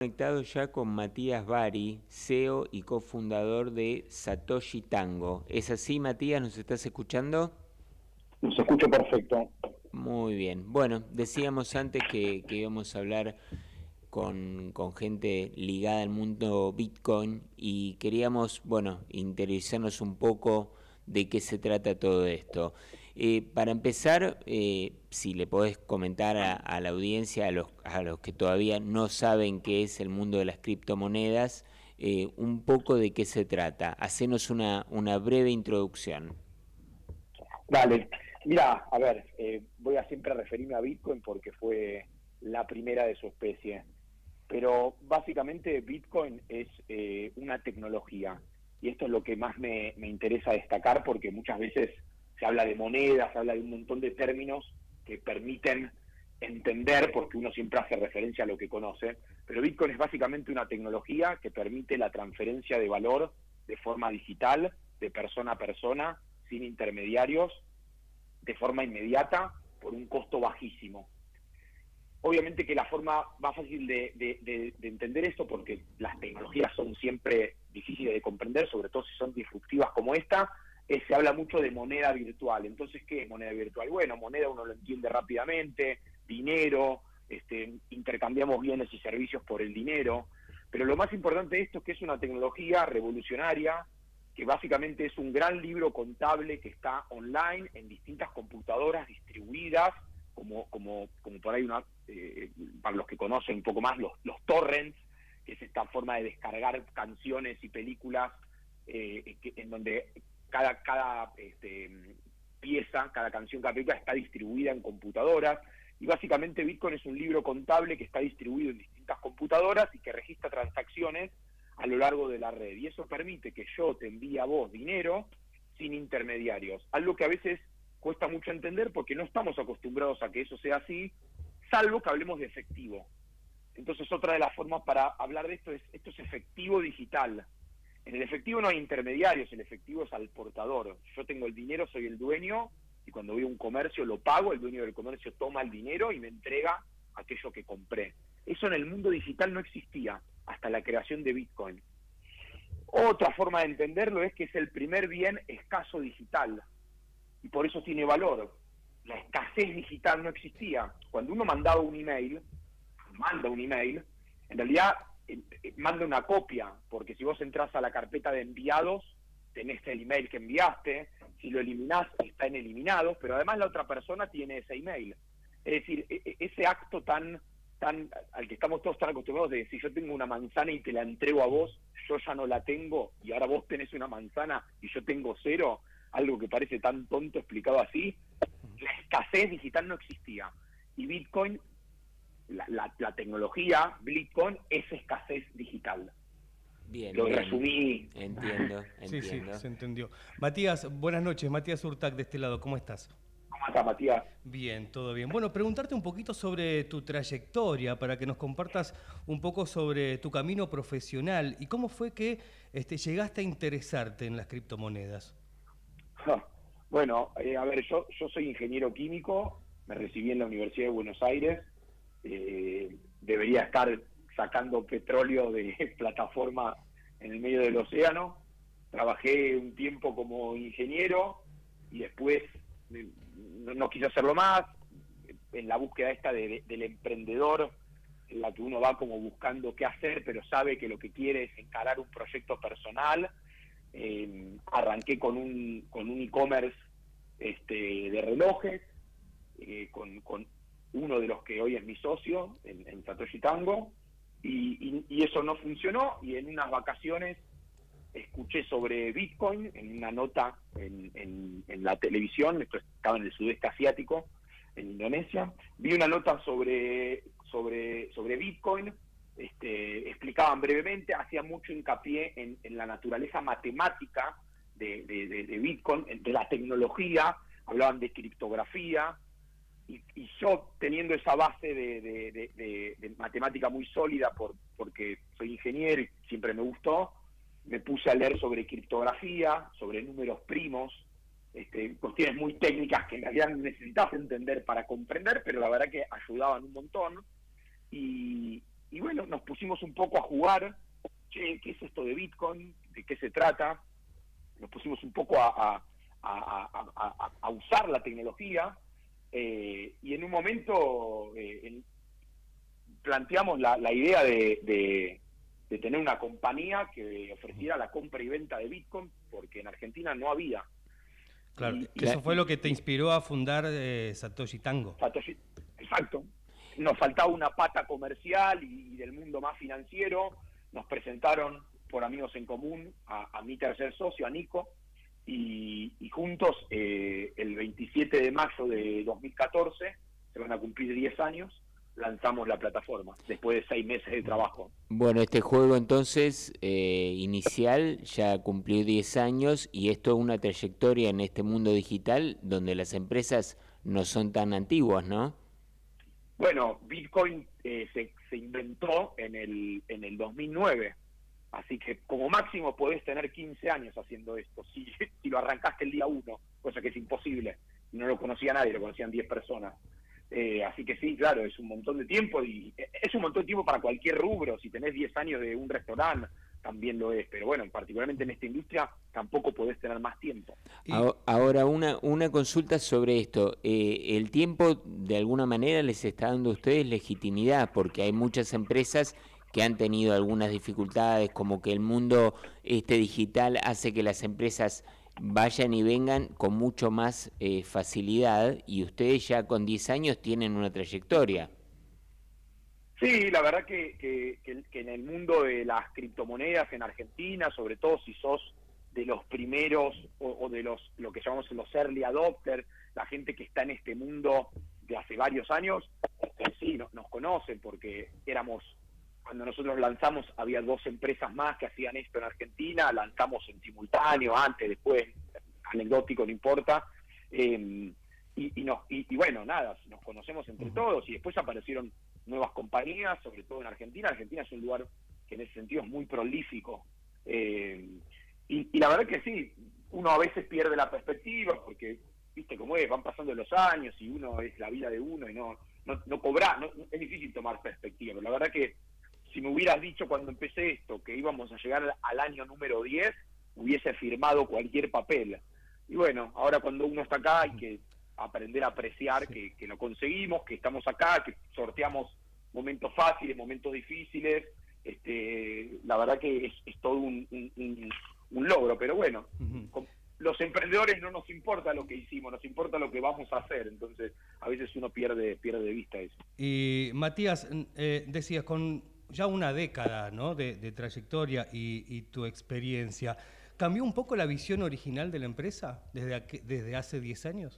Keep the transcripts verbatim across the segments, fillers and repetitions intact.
Conectado ya con Matías Bari, C E O y cofundador de Satoshi Tango. ¿Es así, Matías? ¿Nos estás escuchando? Los escucho perfecto. Muy bien. Bueno, decíamos antes que, que íbamos a hablar con, con gente ligada al mundo Bitcoin y queríamos, bueno, interiorizarnos un poco de qué se trata todo esto. Eh, para empezar, eh, si le podés comentar a, a la audiencia, a los, a los que todavía no saben qué es el mundo de las criptomonedas, eh, un poco de qué se trata. Hacenos una, una breve introducción. Dale. Mira, a ver, eh, voy a siempre referirme a Bitcoin porque fue la primera de su especie. Pero básicamente Bitcoin es eh, una tecnología. Y esto es lo que más me, me interesa destacar porque muchas veces se habla de monedas, se habla de un montón de términos que permiten entender, porque uno siempre hace referencia a lo que conoce, pero Bitcoin es básicamente una tecnología que permite la transferencia de valor de forma digital, de persona a persona, sin intermediarios, de forma inmediata, por un costo bajísimo. Obviamente que la forma más fácil de, de, de, de entender esto, porque las tecnologías son siempre difíciles de comprender, sobre todo si son disruptivas como esta, es, se habla mucho de moneda virtual. Entonces, ¿qué es moneda virtual? Bueno, moneda uno lo entiende rápidamente, dinero, este, intercambiamos bienes y servicios por el dinero, pero lo más importante de esto es que es una tecnología revolucionaria, que básicamente es un gran libro contable que está online en distintas computadoras distribuidas, como, como, como por ahí una, eh, para los que conocen un poco más, los, los torrents, que es esta forma de descargar canciones y películas eh, que, en donde cada, cada este, pieza, cada canción, cada película está distribuida en computadoras. Y básicamente Bitcoin es un libro contable que está distribuido en distintas computadoras y que registra transacciones a lo largo de la red. Y eso permite que yo te envíe a vos dinero sin intermediarios. Algo que a veces cuesta mucho entender porque no estamos acostumbrados a que eso sea así, salvo que hablemos de efectivo. Entonces otra de las formas para hablar de esto es, esto es efectivo digital. En el efectivo no hay intermediarios, el efectivo es al portador. Yo tengo el dinero, soy el dueño, y cuando voy a un comercio lo pago, el dueño del comercio toma el dinero y me entrega aquello que compré. Eso en el mundo digital no existía hasta la creación de Bitcoin. Otra forma de entenderlo es que es el primer bien escaso digital, y por eso tiene valor. La escasez digital no existía. Cuando uno mandaba un email, manda un email, en realidad eh, eh, manda una copia, porque si vos entras a la carpeta de enviados, tenés el email que enviaste, si lo eliminás, está en eliminados, pero además la otra persona tiene ese email. Es decir, e e ese acto tan, tan al que estamos todos tan acostumbrados de si yo tengo una manzana y te la entrego a vos, yo ya no la tengo, y ahora vos tenés una manzana y yo tengo cero, algo que parece tan tonto explicado así, la escasez digital no existía. Y Bitcoin, la, la, la tecnología Bitcoin es escasez digital. Bien, Lo bien. resumí. Entiendo, Sí, sí, entiendo. se entendió. Matías, buenas noches. Matías Urtac de este lado, ¿cómo estás? ¿Cómo estás, Matías? Bien, todo bien. Bueno, preguntarte un poquito sobre tu trayectoria, para que nos compartas un poco sobre tu camino profesional y cómo fue que este, llegaste a interesarte en las criptomonedas. Bueno, eh, a ver, yo, yo soy ingeniero químico, me recibí en la Universidad de Buenos Aires, eh, debería estar sacando petróleo de plataforma en el medio del océano, trabajé un tiempo como ingeniero y después eh, no, no quise hacerlo más, en la búsqueda esta de, de, del emprendedor, en la que uno va como buscando qué hacer, pero sabe que lo que quiere es encarar un proyecto personal. Eh, arranqué con un con un e-commerce este, de relojes, eh, con, con uno de los que hoy es mi socio, en, en Satoshi Tango, y, y, y eso no funcionó, y en unas vacaciones escuché sobre Bitcoin, en una nota en, en, en la televisión, esto estaba en el sudeste asiático, en Indonesia, vi una nota sobre, sobre, sobre Bitcoin. Este, explicaban brevemente, hacían mucho hincapié en, en la naturaleza matemática de, de, de, de Bitcoin, de la tecnología, hablaban de criptografía, y, y yo teniendo esa base de, de, de, de, de matemática muy sólida, por, porque soy ingeniero y siempre me gustó, me puse a leer sobre criptografía, sobre números primos, este, cuestiones muy técnicas que en realidad necesitas entender para comprender, pero la verdad que ayudaban un montón. Y, y bueno, nos pusimos un poco a jugar, che, ¿qué es esto de Bitcoin? ¿De qué se trata? Nos pusimos un poco a, a, a, a, a usar la tecnología, eh, y en un momento eh, en, planteamos la, la idea de, de, de tener una compañía que ofreciera la compra y venta de Bitcoin, porque en Argentina no había. Claro, y, que eso y, fue lo que te inspiró a fundar eh, Satoshi Tango. Satoshi, exacto. Nos faltaba una pata comercial y, y del mundo más financiero. Nos presentaron por amigos en común a, a mi tercer socio, a Nico, y, y juntos eh, el veintisiete de mayo de dos mil catorce, se van a cumplir diez años, lanzamos la plataforma, después de seis meses de trabajo. Bueno, este juego entonces eh, inicial ya cumplió diez años y esto es una trayectoria en este mundo digital donde las empresas no son tan antiguas, ¿no? Bueno, Bitcoin eh, se, se inventó en el, en el dos mil nueve, así que como máximo podés tener quince años haciendo esto, si, si lo arrancaste el día uno, cosa que es imposible, no lo conocía nadie, lo conocían diez personas. Eh, así que sí, claro, es un montón de tiempo y es un montón de tiempo para cualquier rubro. Si tenés diez años de un restaurante, también lo es, pero bueno, particularmente en esta industria tampoco podés tener más tiempo. Ahora, una, una consulta sobre esto. Eh, el tiempo, de alguna manera, les está dando a ustedes legitimidad, porque hay muchas empresas que han tenido algunas dificultades, como que el mundo este digital hace que las empresas vayan y vengan con mucho más eh, facilidad, y ustedes ya con diez años tienen una trayectoria. Sí, la verdad que, que, que, que en el mundo de las criptomonedas en Argentina, sobre todo si sos de los primeros o, o de los lo que llamamos los early adopters, la gente que está en este mundo de hace varios años, sí, no, nos conocen porque éramos, cuando nosotros lanzamos había dos empresas más que hacían esto en Argentina, lanzamos en simultáneo, antes, después, anecdótico, no importa, eh, y, y, no, y, y bueno, nada, nos conocemos entre todos y después aparecieron nuevas compañías, sobre todo en Argentina. Argentina es un lugar que en ese sentido es muy prolífico. Eh, y, y la verdad que sí, uno a veces pierde la perspectiva porque, viste cómo es, van pasando los años y uno es la vida de uno y no, no, no cobra, no, es difícil tomar perspectiva. Pero la verdad que si me hubieras dicho cuando empecé esto que íbamos a llegar al año número diez, hubiese firmado cualquier papel. Y bueno, ahora cuando uno está acá hay que aprender a apreciar sí. que, que lo conseguimos, que estamos acá, que sorteamos momentos fáciles, momentos difíciles. Este, la verdad que es, es todo un, un, un logro, pero bueno, uh-huh. con, los emprendedores no nos importa lo que hicimos, nos importa lo que vamos a hacer, entonces a veces uno pierde, pierde de vista eso. Y Matías, eh, decías, con ya una década, ¿no?, de, de trayectoria y, y tu experiencia, ¿cambió un poco la visión original de la empresa desde, aqu- desde hace diez años?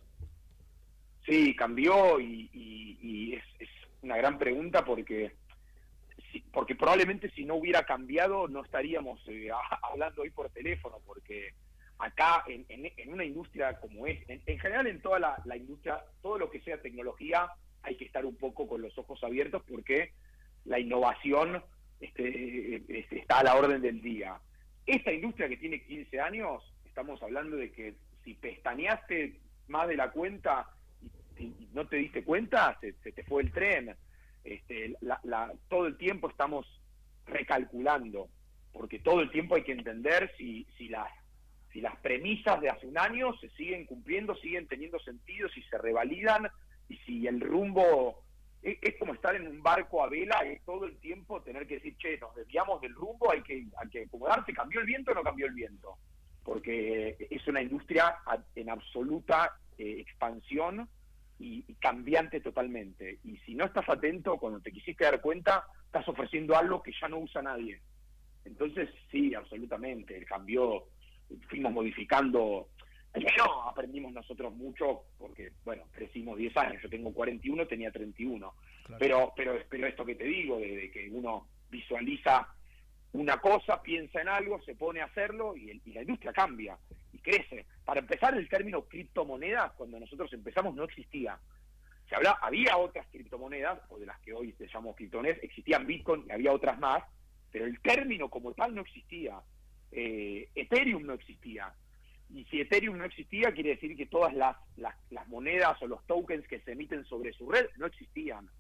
Sí, cambió y, y, y es, es una gran pregunta porque, porque probablemente si no hubiera cambiado no estaríamos eh, hablando hoy por teléfono, porque acá en, en, en una industria como es, en, en general en toda la, la industria, todo lo que sea tecnología, hay que estar un poco con los ojos abiertos porque la innovación este, este, está a la orden del día. Esta industria que tiene quince años, estamos hablando de que si pestañeaste más de la cuenta y no te diste cuenta, se, se te fue el tren. Este, la, la, todo el tiempo estamos recalculando, porque todo el tiempo hay que entender si, si, las, si las premisas de hace un año se siguen cumpliendo, siguen teniendo sentido, si se revalidan, y si el rumbo... Es, es como estar en un barco a vela y todo el tiempo tener que decir, che, nos desviamos del rumbo, hay que, hay que acomodarse, ¿cambió el viento o no cambió el viento? Porque es una industria en absoluta eh, expansión, Y, y cambiante totalmente. Y si no estás atento, cuando te quisiste dar cuenta, estás ofreciendo algo que ya no usa nadie. Entonces, sí, absolutamente, cambió, fuimos modificando. Primero aprendimos nosotros mucho, porque, bueno, crecimos diez años, yo tengo cuarenta y uno, tenía treinta y uno. Claro. Pero, pero, pero esto que te digo, de, de que uno visualiza una cosa, piensa en algo, se pone a hacerlo y, el, y la industria cambia y crece. Para empezar, el término criptomoneda, cuando nosotros empezamos, no existía. Se habla, había otras criptomonedas, o de las que hoy se llamamos criptomonedas, existían Bitcoin y había otras más, pero el término como tal no existía. Eh, Ethereum no existía. Y si Ethereum no existía, quiere decir que todas las, las, las monedas o los tokens que se emiten sobre su red no existían.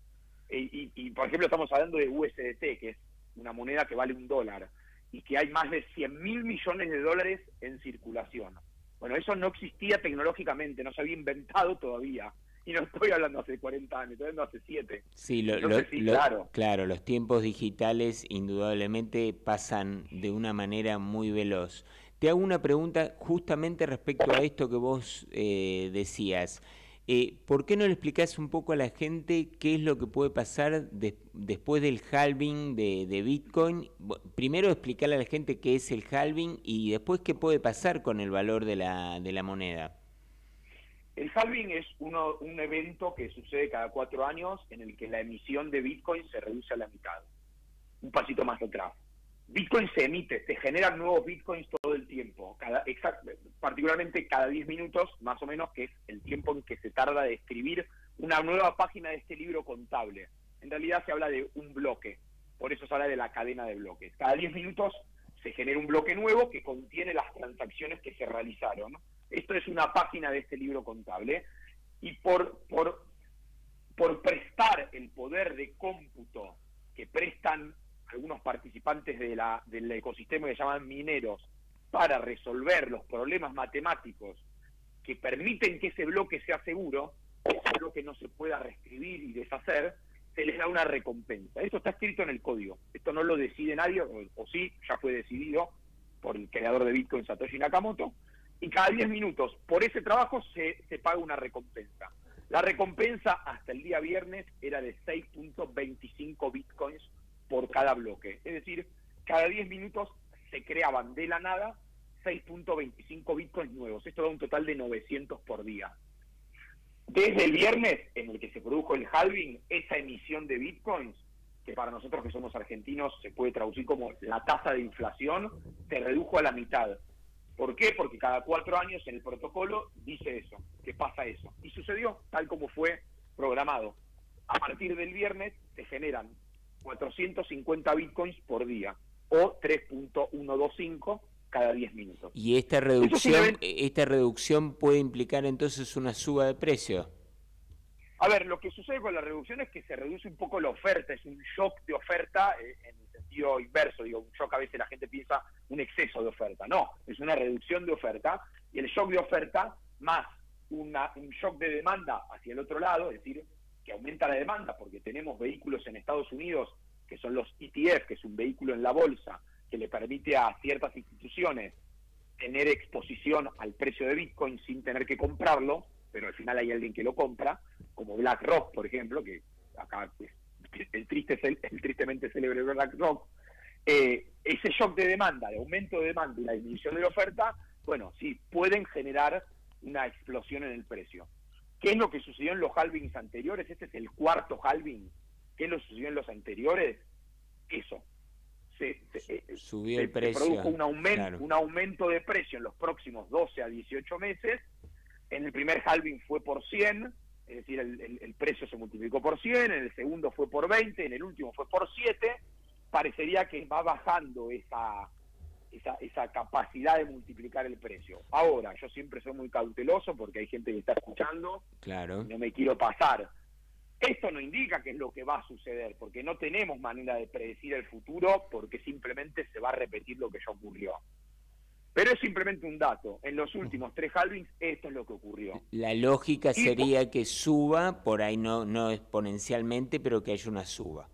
Y, y, y, por ejemplo, estamos hablando de U S D T, que es una moneda que vale un dólar, y que hay más de cien mil millones de dólares en circulación. Bueno, eso no existía tecnológicamente, no se había inventado todavía. Y no estoy hablando hace cuarenta años, estoy hablando hace siete. Sí, lo, Entonces, lo, sí, lo, claro. claro, los tiempos digitales indudablemente pasan de una manera muy veloz. Te hago una pregunta justamente respecto a esto que vos eh, decías. Eh, ¿Por qué no le explicás un poco a la gente qué es lo que puede pasar de, después del halving de, de Bitcoin? Primero explicarle a la gente qué es el halving y después qué puede pasar con el valor de la, de la moneda. El halving es uno, un evento que sucede cada cuatro años en el que la emisión de Bitcoin se reduce a la mitad. Un pasito más atrás. Bitcoin se emite, se generan nuevos Bitcoins todo el tiempo, cada, exact, particularmente cada diez minutos, más o menos, que es el tiempo en que se tarda de escribir una nueva página de este libro contable. En realidad se habla de un bloque, por eso se habla de la cadena de bloques. Cada diez minutos se genera un bloque nuevo que contiene las transacciones que se realizaron. Esto es una página de este libro contable, y por, por, por prestar el poder de cómputo que prestan algunos participantes de la, del ecosistema que se llaman mineros para resolver los problemas matemáticos que permiten que ese bloque sea seguro, que ese bloque no se pueda reescribir y deshacer, se les da una recompensa. Eso está escrito en el código. Esto no lo decide nadie, o, o sí, ya fue decidido por el creador de Bitcoin, Satoshi Nakamoto, y cada diez minutos por ese trabajo se, se paga una recompensa. La recompensa hasta el día viernes era de seis punto veinticinco bitcoins por cada bloque. Es decir, cada diez minutos se creaban de la nada seis punto veinticinco bitcoins nuevos. Esto da un total de novecientos por día. Desde el viernes, en el que se produjo el halving, esa emisión de bitcoins, que para nosotros que somos argentinos se puede traducir como la tasa de inflación, se redujo a la mitad. ¿Por qué? Porque cada cuatro años en el protocolo dice eso, que pasa eso. Y sucedió tal como fue programado. A partir del viernes se generan cuatrocientos cincuenta bitcoins por día, o tres punto ciento veinticinco cada diez minutos. ¿Y esta reducción, esta reducción puede implicar entonces una suba de precio? A ver, lo que sucede con la reducción es que se reduce un poco la oferta, es un shock de oferta eh, en el sentido inverso. Digo, un shock, a veces la gente piensa un exceso de oferta. No, es una reducción de oferta, y el shock de oferta más una, un shock de demanda hacia el otro lado, es decir, que aumenta la demanda porque tenemos vehículos en Estados Unidos que son los E T F, que es un vehículo en la bolsa que le permite a ciertas instituciones tener exposición al precio de Bitcoin sin tener que comprarlo, pero al final hay alguien que lo compra, como BlackRock, por ejemplo, que acá pues, el, triste, el tristemente célebre BlackRock. Eh, ese shock de demanda, de aumento de demanda y la disminución de la oferta, bueno, sí, pueden generar una explosión en el precio. ¿Qué es lo que sucedió en los halvings anteriores? Este es el cuarto halving. ¿Qué es lo que sucedió en los anteriores? Eso. Se, se, Subió se, el precio. Se produjo un aumento, claro. un aumento de precio en los próximos doce a dieciocho meses. En el primer halving fue por cien, es decir, el, el, el precio se multiplicó por cien, en el segundo fue por veinte, en el último fue por siete. Parecería que va bajando esa... Esa, esa capacidad de multiplicar el precio. Ahora, yo siempre soy muy cauteloso porque hay gente que está escuchando, claro. y no me quiero pasar. Esto no indica qué es lo que va a suceder, porque no tenemos manera de predecir el futuro, porque simplemente se va a repetir lo que ya ocurrió. Pero es simplemente un dato. En los últimos tres halvings, esto es lo que ocurrió. La lógica y sería por... que suba, por ahí no, no exponencialmente, pero que haya una suba.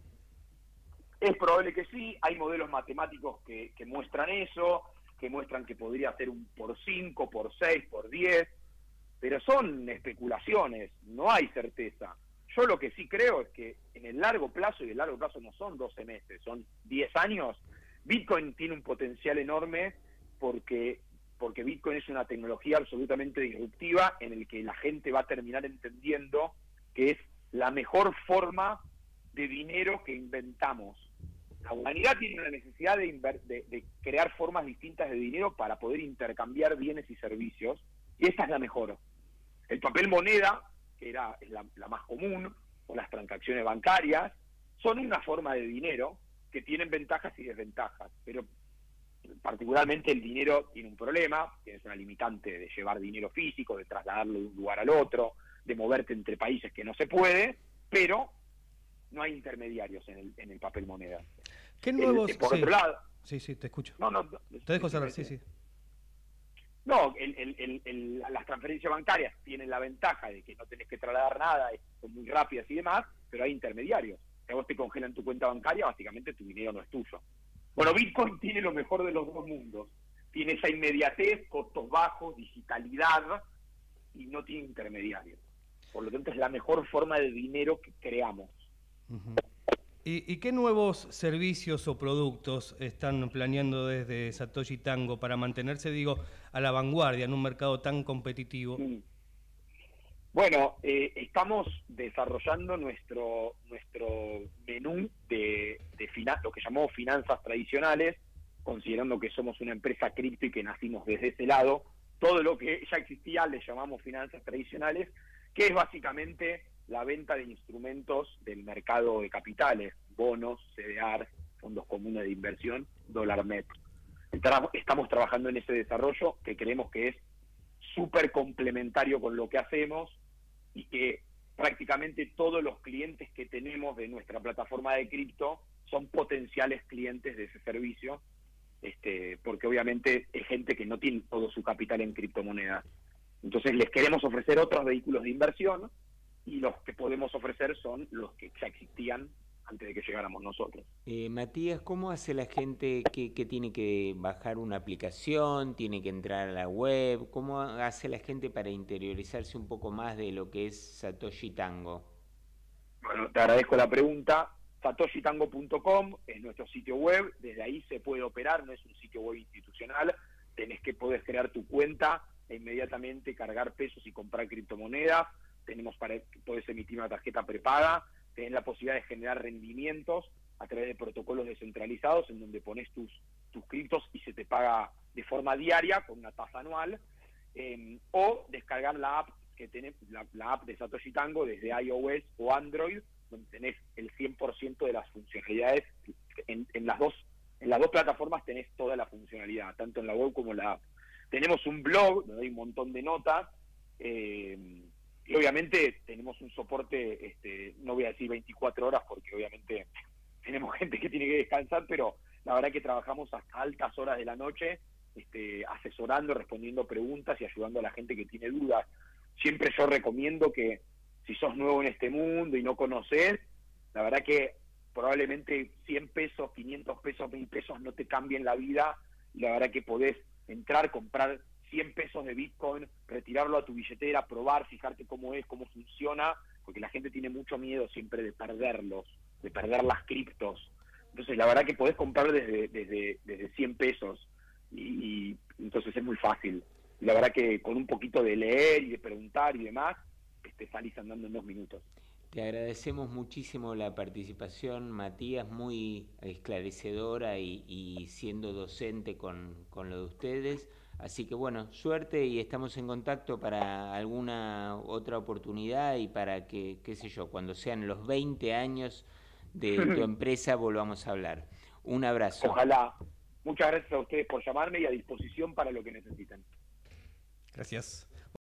Es probable que sí, hay modelos matemáticos que, que muestran eso, que muestran que podría ser un por cinco, por seis, por diez, pero son especulaciones, no hay certeza. Yo lo que sí creo es que en el largo plazo, y el largo plazo no son doce meses, son diez años, Bitcoin tiene un potencial enorme porque, porque Bitcoin es una tecnología absolutamente disruptiva en el que la gente va a terminar entendiendo que es la mejor forma de dinero que inventamos. La humanidad tiene una necesidad de, de, de crear formas distintas de dinero para poder intercambiar bienes y servicios, y esta es la mejor. El papel moneda, que era la, la más común, o las transacciones bancarias, son una forma de dinero que tienen ventajas y desventajas, pero particularmente el dinero tiene un problema, que es una limitante de llevar dinero físico, de trasladarlo de un lugar al otro, de moverte entre países que no se puede, pero no hay intermediarios en el, en el papel moneda. ¿Qué nuevos? El, por sí. otro lado... Sí, sí, te escucho. No, no, no te dejo cerrar, sí, sí. No, el, el, el, el, las transferencias bancarias tienen la ventaja de que no tenés que trasladar nada, son muy rápidas y demás, pero hay intermediarios. Si a vos te congelan tu cuenta bancaria, básicamente tu dinero no es tuyo. Bueno, Bitcoin tiene lo mejor de los dos mundos. Tiene esa inmediatez, costos bajos, digitalidad, y no tiene intermediarios. Por lo tanto, es la mejor forma de dinero que creamos. Uh-huh. ¿Y, ¿Y qué nuevos servicios o productos están planeando desde Satoshi Tango para mantenerse, digo, a la vanguardia en un mercado tan competitivo? Mm. Bueno, eh, estamos desarrollando nuestro nuestro menú de, de lo que llamamos finanzas tradicionales, considerando que somos una empresa cripto y que nacimos desde ese lado. Todo lo que ya existía le llamamos finanzas tradicionales, que es básicamente la venta de instrumentos del mercado de capitales, bonos, C D R, fondos comunes de inversión, dólar net. Estamos trabajando en ese desarrollo que creemos que es súper complementario con lo que hacemos y que prácticamente todos los clientes que tenemos de nuestra plataforma de cripto son potenciales clientes de ese servicio, este, porque obviamente es gente que no tiene todo su capital en criptomonedas. Entonces les queremos ofrecer otros vehículos de inversión y los que podemos ofrecer son los que ya existían antes de que llegáramos nosotros. Eh, Matías, ¿cómo hace la gente que, que tiene que bajar una aplicación, tiene que entrar a la web? ¿Cómo hace la gente para interiorizarse un poco más de lo que es Satoshi Tango? Bueno, te agradezco la pregunta. satoshi tango punto com es nuestro sitio web, desde ahí se puede operar, no es un sitio web institucional, tenés que podés crear tu cuenta e inmediatamente cargar pesos y comprar criptomonedas, tenemos para podés emitir una tarjeta prepaga, tenés la posibilidad de generar rendimientos a través de protocolos descentralizados en donde pones tus, tus criptos y se te paga de forma diaria con una tasa anual, eh, o descargar la app que tenés, la, la app de Satoshi Tango desde iOS o Android, donde tenés el cien por ciento de las funcionalidades. En, en las dos en las dos plataformas tenés toda la funcionalidad, tanto en la web como en la app. Tenemos un blog donde hay un montón de notas, eh, y obviamente tenemos un soporte, este, no voy a decir veinticuatro horas porque obviamente tenemos gente que tiene que descansar, pero la verdad que trabajamos hasta altas horas de la noche, este, asesorando, respondiendo preguntas y ayudando a la gente que tiene dudas. Siempre yo recomiendo que si sos nuevo en este mundo y no conocés, la verdad que probablemente cien pesos, quinientos pesos, mil pesos no te cambien la vida, y la verdad que podés entrar, comprar cien pesos de Bitcoin, retirarlo a tu billetera, probar, fijarte cómo es, cómo funciona, porque la gente tiene mucho miedo siempre de perderlos, de perder las criptos. Entonces la verdad que podés comprar desde desde desde cien pesos y, y entonces es muy fácil. Y la verdad que con un poquito de leer y de preguntar y demás, este, salís andando en dos minutos. Te agradecemos muchísimo la participación, Matías, muy esclarecedora y, y siendo docente con, con lo de ustedes. Así que bueno, suerte y estamos en contacto para alguna otra oportunidad y para que, qué sé yo, cuando sean los veinte años de tu empresa volvamos a hablar. Un abrazo. Ojalá. Muchas gracias a ustedes por llamarme y a disposición para lo que necesiten. Gracias.